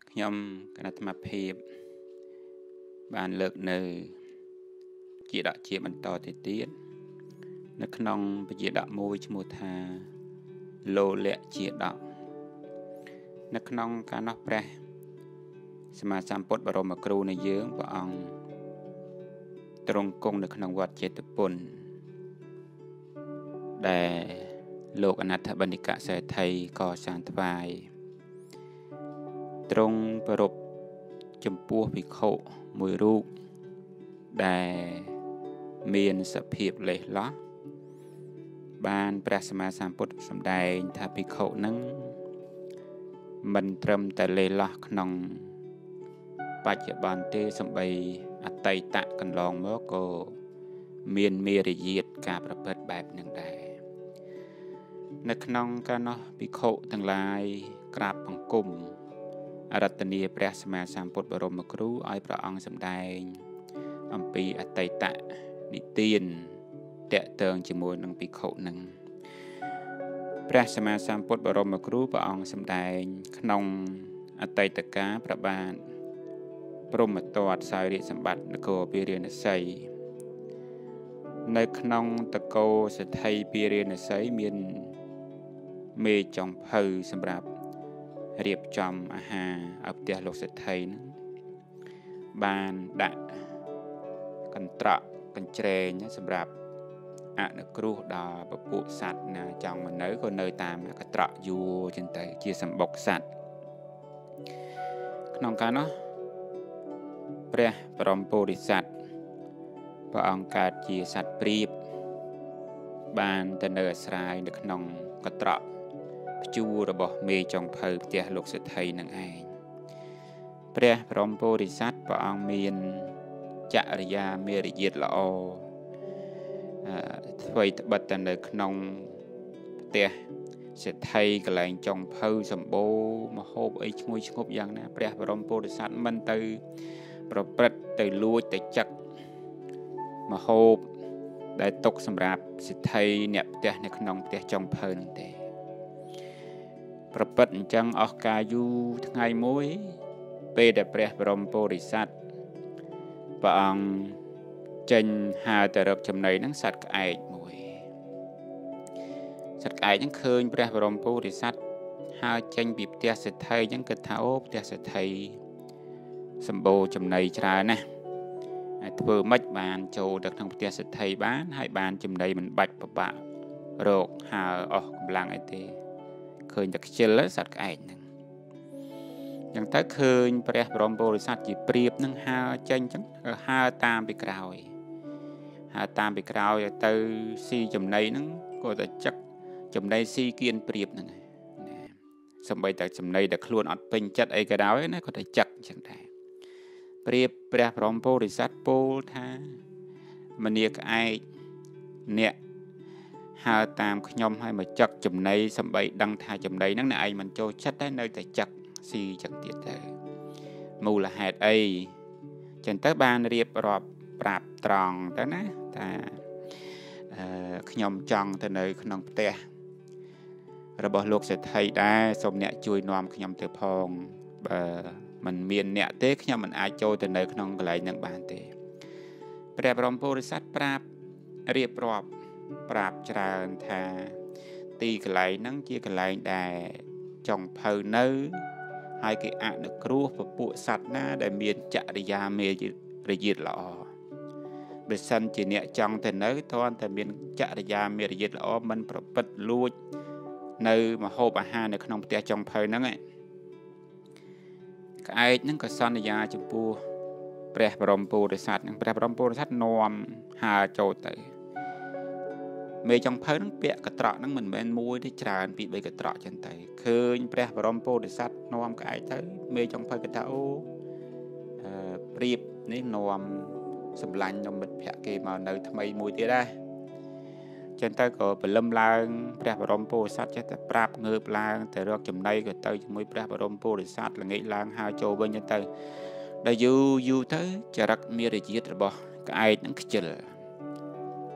nhom cái nát mà phê bàn lợn nề chỉ đạo chia bắn to thì tiết nó không bây giờ đạo môi cho một thà lô lẹ chia đạo nó không cả nó pre mà sam bột bảo mà kêu này dướng và ông trong công được không vật chết bồn để lục anh thật bận đi cả sẽ thầy có sáng vài trong bờ rộp chấm pua bị khổ mùi rú để miền sập hiệp lệ lót ban prasma samput sầm đài thà bị khổ nâng mình trầm tại lệ lót nòng bạch bàn tê sầm bay tây tạ cần lòng mớ cô miền miền diệt cảประเภทแบบหนึ่งได้ในขนมกันเนาะพิโคทั้งหลายกราบบังคมอารัตนีพระสมมาสัมพุทธบรมครูอ้อยพระองค์สำแดงอัมปีอตัยตะนิตีนเตะเติงจมูกนังพิโคหนึ่งพระสมมาสัมพุทธบรมครูพระองค์สำแดงขนมอตัยตะกาพระบาทพระมตวัดสายริสมบัตินโกปีเรียนไซในขนมตะโกสไทยปีเรียนไซมีนเมจองเพอสำหรับเรียบจอมอาหารอัปเดตโลกสไทยนั้นบานดะกันตระกันเจรสำหรับอันกรูดาปปุสัตนะจองมันเนื้อคนเนยตามกันตระอยู่จนแต่เกี่ยสมบกสัตขนมกันเนาะพระปรมโพธิสัตว์พระองค์การเกี่ยสัตว์ปรีบบานแต่เนื้อสลายในขนมกระตระจูระบบเมจองเพอเตียลูกสไทยนั่งเองพระพรหมโพธิสัตว์พระองค์มีนจริยาเมริยิตละอถวยบัตรในขนมเตียสไทยกลายจองเพอสมบูมาโฮบไอชงวยชงบอย่างนะพระพรหมโพธิสัตว์มันตือประพฤติตือลุยตือจักมาโฮบได้ตกสำหรับสไทยเนี่ยเตียในขนมเตียจองเพอนั่นเองประพฤติจังออกกาอยู่ทั้งไงมวยเปรตพระบรมโพธิสัตว์พระองค์จึงหาแต่รักจำในนังสัตว์ไอ้มวยสัตว์ไอ้ยังเคยพระบรมโพธิสัตว์หาจึงบีบเตียสัตไทยยังกระเท้าเตียสัตไทยสมบูรณ์จำในชรานะเพื่อมัดบานโจดักทางเตียสัตไทยบ้านให้บานจำในมันบัดปะปะโรคหาออกกำลังไอเตเคยจากเชลล์สัตว์ไอ้หนึ่งอย่างถ้าเคยพระบรมโพธิสัตว์จีเปรียบนั่งหาจังจังหาตามไปกล่าวหาตามไปกล่าวอย่างเตอซีจำในนั่งก็จะจักจำในซีเกียนเปรียบนั่งสมัยแต่จำในแต่คล้วนอัดเป็นจัดไอ้กระดาวนั่นก็จะจักจังได้เปรียบพระบรมโพธิสัตว์โพธามันเรียกไอ้เนี่ยหาตามขยมให้มาจักจำในสมัยดังทาจำในนั่นไอ้มันโจชัดได้ในแต่จักซีจังเตียดเลยมูลเหตุไอ้จนตั้งบานเรียบรอบปราบตรองแต่นะแต่ขยมจังแต่ในขนมเตะระบบโลกเศรษฐีได้สมเนี่ยช่วยนอมขยมเตะพองมันเมียนเนี่ยเตะขยมมันอาโจแต่ในขนมกระไรหนึ่งบานเตะพระบรมโพธิสัตว์ปราบเรียบรอบปราบจราณธาตีกระไรนั่งเจียกระไรได้จงเพอเนื้อให้cái ạ được cua và bộ sạch na để miền chợ để ra mề để diệt lọ để sân chỉ nhẹ trong thì nới thôi thì miền chợ để ra mề để diệt lọ mình phải bật lui nơi mà hộp à ha được không thể trong phơi nắng ấy cái những cái sân để ra chụp pu pre brom pu để sạch pre brom pu để sạch nòm hà trâu tớiเมย์จังเพลินเปียกระตระนั่งเหมือนแมนมวยที่จานปีใบกระตระจันไตเคยพระบรมโพธิสัตว์นอมกายเตยเมย์จังเพลินกระเท้าเปรียบนี่นอมสำลังนอมเป็นแผลเกมาในทำไมมวยที่ได้จันไตก็เป็นลำลางพระบรมโพธิสัตว์จะแต่ปราบเงือบลางแต่รอกจำได้ก็เตยมวยพระบรมโพธิสัตว์ละไงลางหาโจเบิ้งจันไตได้อยู่เตยจะรักเมียได้ยิดหรือบ่กายนั่งขจร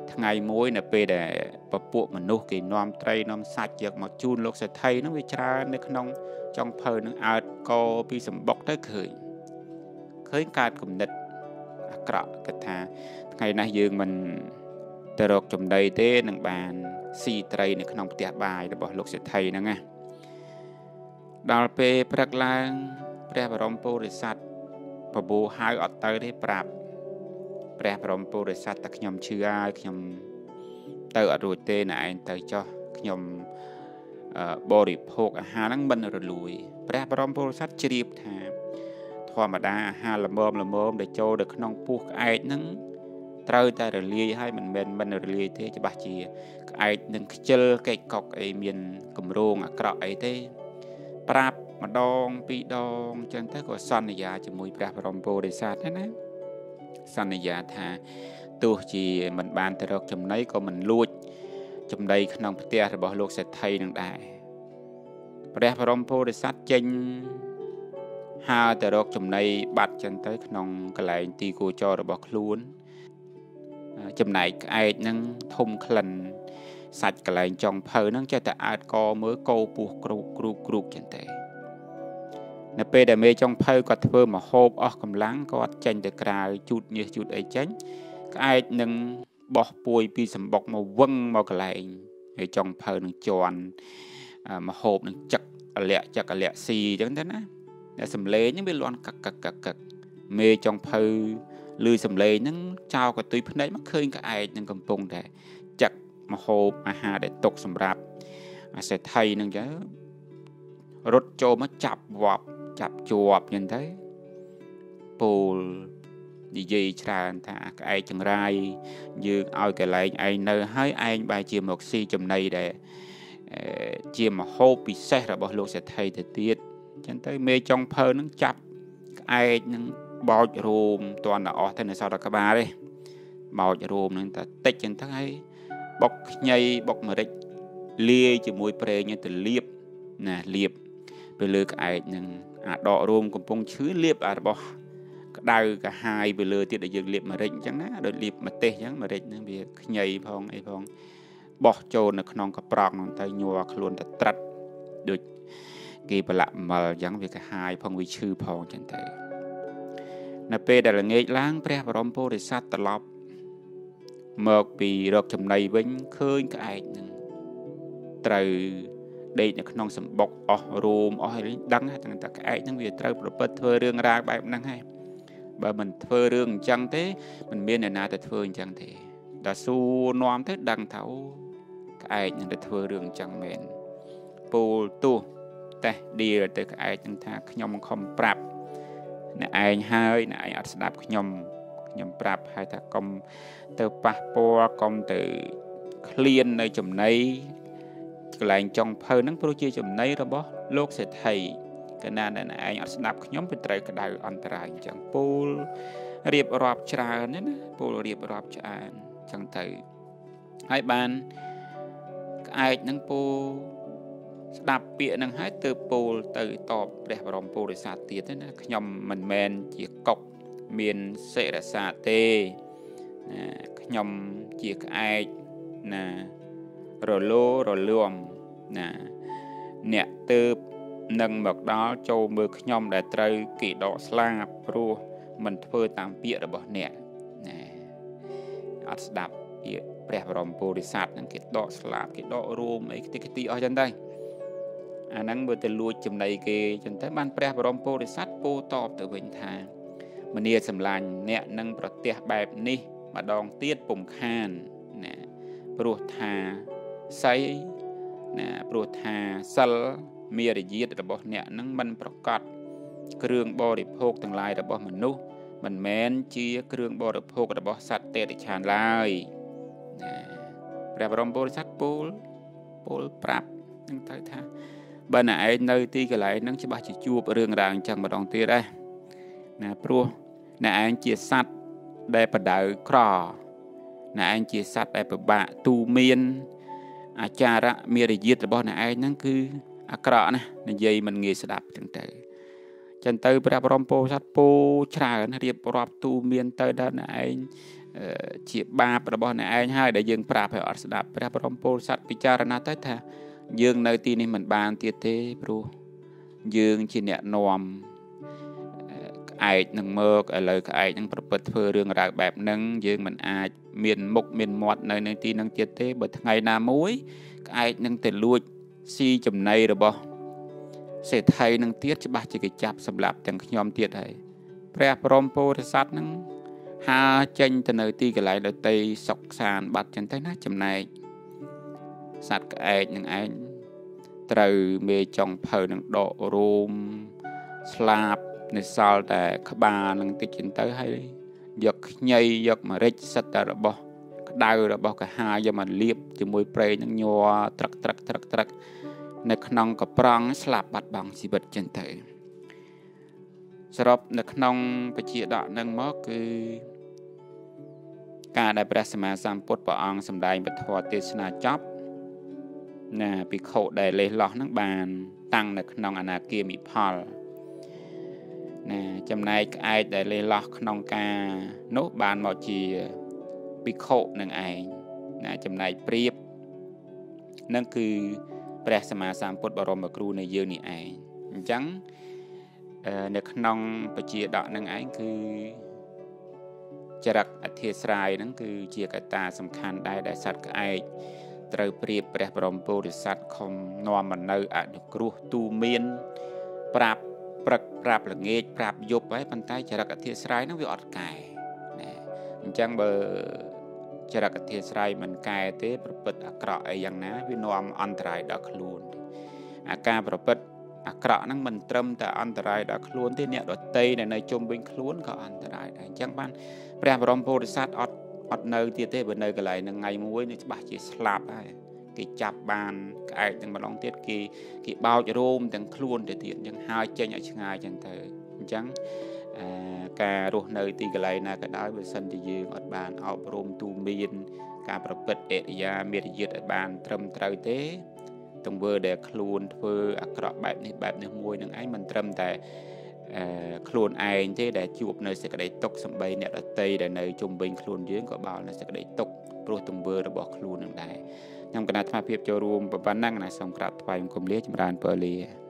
ថ្ងៃមួយនៅពេលដែលពពួកមនុស្សគេនាំត្រីនាំសាច់យកមកជូនលោកសេដ្ឋីហ្នឹងវាច្រើននៅក្នុងចុងភៅនឹងអើតកពីសម្បុកទៅឃើញកើតគំនិតអាក្រក់គិតថាថ្ងៃនេះយើងមិនទៅរកចំណីទេនឹងបានស៊ីត្រីនៅក្នុងផ្ទះបាយរបស់លោកសេដ្ឋីហ្នឹងណាដល់ពេលព្រឹកឡើងព្រះបរមពុរិស័ទបបួលហៅអត់ទៅទេប្រាប់ព្រះបរមពុរិស័ទតែខ្ញុំឈឺហើយខ្ញុំទៅអត់រួចទេណែឯងទៅចុះខ្ញុំបរិភោគអាហារហ្នឹងមិនរលួយព្រះបរមពុរិស័ទជ្រាបថាធម្មតាអាហារល្មមដែលចូលទៅក្នុងពោះក្អែកហ្នឹងត្រូវតែរលាយហើយមិនរលាយទេច្បាស់ជាក្អែកនឹងខ្ជិលកេកកុកអីមានគម្រោងអាក្រក់អីទេប្រាប់ម្ដងពីរដងចឹងទៅក៏សន្យាជាមួយព្រះបរមពុរិស័ទណាសន្យាថាទោះជាមិនបានទៅរកចំណីក៏មិនលួចចំណីក្នុងផ្ទះរបស់លោកសេដ្ឋីនឹងដែរព្រះបរមពុរិស័ទចេញហើរទៅរកចំណីបាត់ចឹងទៅក្នុងកន្លែងទីគោចររបស់ខ្លួនចំណែកក្អែកហ្នឹងធំក្លិនសាច់កន្លែងចុងភៅហ្នឹងចេះតែអើតកមើលកោពោះគ្រូកចឹងទៅនៅពេលដែលមេចុងភៅគាត់ធ្វើមហូបអស់កម្លាំងគាត់ចេញទៅក្រៅជូតញើសជូតអីចេញក្អែកនឹងបោះពួយពីសម្បុកមកវឹងមកកន្លែងហើយចុងភៅនឹងជន់មហូបនឹងចឹកអលាក់ស៊ីចឹងទៅណាតែសំឡេងហ្នឹងវាលាន់កឹកមេចុងភៅឮសំឡេងហ្នឹងចោលកតុយភ្នែកមកឃើញក្អែកនឹងកំពុងតែចឹកមហូបអាហារដែលទុកសម្រាប់អាសេដ្ឋីហ្នឹងចឹងរត់ចូលមកចាប់ជាប់ចឹងទៅពូលនិយាយច្រើនថាក្អែកចង្រាយយើងឲ្យកលែងឯងនៅហើយឯងបែរជាមកស៊ីចំណីដែលជាមហូបពិសេសរបស់លោកសេដ្ឋីទៅទៀតចឹងទៅមេចុងភៅនឹងចាប់ក្អែកនឹងបោចរោមតន់អស់ទៅនៅសតក្បាលទេបោចរោមនឹងតែតិចចឹងទៅហើយបុកខ្ញីបុកម្រេចលាយជាមួយប្រេងទៅលាបទៅលើក្អែកនឹងអាដករោមកំពុងឈឺលាបអារបស់ក្តៅកាហាយទៅលើទៀតដែលយើងលាបម្រេចអញ្ចឹងណាដូចលាបម្ទេសអញ្ចឹងម្រេចហ្នឹងវាខ្ញីផងអីផងបោះចូលនៅក្នុងកប្រង់ហ្នឹងទៅញ័រខ្លួនទៅត្រិតដូចគេប្រឡាក់អំបិលអញ្ចឹងវាកាហាយផងវាឈឺផងអញ្ចឹងទៅនៅពេលដែលល្ងាចឡើងព្រះបរមពុរិស័ទត្រឡប់មកពីរកចំណីវិញឃើញក្អែកហ្នឹងត្រូវដេកនៅក្នុងសម្បុកអស់រោមអស់អីដឹងថាក្អែកហ្នឹងវាត្រូវប្រព្រឹត្តធ្វើរឿងរ៉ាវបែបហ្នឹងហើយបើមិនធ្វើរឿងអញ្ចឹងទេមិនមានអ្នកណាទៅធ្វើអញ្ចឹងទេដល់សួរនាំទៅដឹងថាអូក្អែកនឹងទៅធ្វើរឿងអញ្ចឹងមែនពូលទោះតែឌីលទៅក្អែកនឹងថាខ្ញុំខំប្រាប់អ្នកឯងហើយអ្នកឯងអត់ស្ដាប់ខ្ញុំប្រាប់ហើយថាកុំទៅប៉ះពាល់កុំទៅឃ្លាននៅចំណីកន្លែងចុងភៅហ្នឹងព្រោះជាចំណីរបស់លោកសេដ្ឋីកាលណាអ្នកឯងអត់ស្ដាប់ខ្ញុំវាត្រូវក្តៅអន្តរាយអញ្ចឹងពូលរៀបរាប់ច្រើនណាពូលរៀបរាប់ច្រើនអញ្ចឹងទៅហើយបានក្អែកហ្នឹងពូស្ដាប់ពាក្យហ្នឹងហើយទើបពូលទៅតបព្រះបរមពុរិស័ទទៀតណាខ្ញុំមិនមែនជាកុកមានសិរសាទេណាខ្ញុំជាក្អែកណារលួមណាអ្នកទើបនឹងមកដល់ចូលមើលខ្ញុំដែលត្រូវគេដកស្លាបព្រោះមិនធ្វើតាមពាក្យរបស់អ្នកណាអត់ស្ដាប់ពាក្យព្រះបរមពុរិស័ទហ្នឹងគេដកស្លាបគេដករួមអីខ្ទេចខ្ទីអស់ចឹងទៅអាហ្នឹងមើលទៅលួចចំណីគេចឹងទៅបានព្រះបរមពុរិស័ទពោលតបទៅវិញថាមនាសម្លាញ់អ្នកនឹងប្រទះបែបនេះម្ដងទៀតពុំខានណាព្រោះថាស័យណាព្រោះថាសិលមារយាទរបស់អ្នកនឹងមិនប្រកបគ្រឿងបរិភោគទាំងឡាយរបស់មនុស្សមិនមែនជាគ្រឿងបរិភោគរបស់សត្វទេរឆានឡើយណាព្រះបរមពុរិស័ទពោលប្រាប់នឹងទៅថាបើអ្នកឯងនៅទីកន្លែងហ្នឹងច្បាស់ជាជួបរឿងរ៉ាវអញ្ចឹងម្ដងទៀតដែរណាព្រោះអ្នកឯងជាសត្វដែលបដៅក្រអ្នកឯងជាសត្វដែលពិបាកទូមានអាចារៈមារយាទរបស់អ្នកឯងហ្នឹងគឺអាក្រក់ណាស់និយាយមិនងាយស្ដាប់ចឹងទៅព្រះបរមពុរិស័ទពោច្រើនរៀបរាប់ទូមានទៅដល់អ្នកឯងជាបាបរបស់អ្នកឯងហើយដែលយើងប្រាប់ឲ្យអត់ស្ដាប់ព្រះបរមពុទ្ធសាសពិចារណាទៅថាយើងនៅទីនេះមិនបានទៀតទេព្រោះយើងជាអ្នកនាំក្អែកនឹងមកឥឡូវក្អែកនឹងប្រព្រឹត្តធ្វើរឿងរ៉ាវបែបហ្នឹងយើងមិនអាចមានមុខមានមាត់នៅទីហ្នឹងទៀតទេបើថ្ងៃណាមួយក្អែកនឹងទៅលួចស៊ីចំណីរបស់សេដ្ឋីនឹងទៀតច្បាស់ជាគេចាប់សម្លាប់ទាំងខ្ញុំទៀតហើយព្រះបរមពុទ្ធសាសនឹងហើចេញទៅនៅទីកន្លែងដតីសុកសានបាត់ចឹងទៅណាចំណែកសត្វក្អែកនឹងឯងត្រូវមេចុងភៅនឹងដករូមស្លាប់នៅសល់តែក្បាលនឹងតិចចឹងទៅហើយយកខ្ញីយកម្រេចសិតតែរបស់ក្តៅរបស់កាហាយកមកលាបជាមួយប្រេងនឹងញ័រត្រឹកនៅក្នុងកប្រង់ស្លាប់បាត់បង់ជីវិតចឹងទៅសរុបនៅក្នុងបជាដកនឹងមកគឺការដែលព្រះសម្មាសម្ពុទ្ធព្រះអង្គសម្ដែងពធទេសនាចប់ណាភិក្ខុដែលលេះលោះនឹងបានតាំងនៅក្នុងអនាគាមិផលណាចំណែកក្អែកដែលលេះលោះក្នុងការនោះបានមកជាភិក្ខុនឹងឯងណាចំណែកព្រាបនឹងគឺព្រះសម្មាសម្ពុទ្ធបរមគ្រូនៃយើងនេះឯងអញ្ចឹងនៅក្នុងបជាដកនឹងឯងគឺចរិតអធិស្ស្រ័យហ្នឹងគឺជាកត្តាសំខាន់ដែរដែលសត្វក្អែកត្រូវប្រៀបព្រះបរមពុទ្ធសាសខំនាំមកនៅអនុគ្រោះទូមានប្រាប់ព្រឹកប្រាប់ល្ងាចប្រាប់យប់ហើយប៉ុន្តែចរិតអធិស្ស្រ័យហ្នឹងវាអត់កែណាអញ្ចឹងបើចរិតអធិស្ស្រ័យមិនកែទេប្រព្រឹត្តអាក្រក់អីយ៉ាងណាវានាំអន្តរាយដល់ខ្លួនអាការប្រព្រឹត្តអាក្រក់ហ្នឹងមិនត្រឹមតែអន្តរាយដល់ខ្លួនទេអ្នកដទៃដែលនៅជុំវិញខ្លួនក៏អន្តរាយដែរអញ្ចឹងបានព្រះបរមពុទ្ធសាសអត់នៅទៀតទេបើនៅកន្លែងហ្នឹងថ្ងៃមួយនេះច្បាស់ជាស្លាប់ហើយគេចាប់បានក្អែកទាំងម្ដងទៀតគេបោចរោមទាំងខ្លួនទៅទៀតអញ្ចឹងហើយចេញឲ្យឆ្ងាយអញ្ចឹងទៅអញ្ចឹងការរស់នៅទីកន្លែងណាក៏ដោយបើសិនជាយើងអត់បានអប់រំទូមានការប្រព្រឹត្តអរិយាមេរយាទឲ្យបានត្រឹមត្រូវទេទង្វើដែលខ្លួនធ្វើអាក្រក់បែបនេះមួយនឹងឯងមិនត្រឹមតែខ្លួនឯងទេដែលជួបនៅសេចក្តីទុក្ខសំបីអ្នកដទៃដែលនៅជុំវិញខ្លួនយើងក៏បាល់នៅសេចក្តីទុក្ខព្រោះទង្វើរបស់ខ្លួននឹងដែរខ្ញុំគណៈអាត្មាភាពចូលរួមប៉ុណ្ណឹងណាសូមក្រាបថ្វាយបង្គំលាចម្រើនពរលា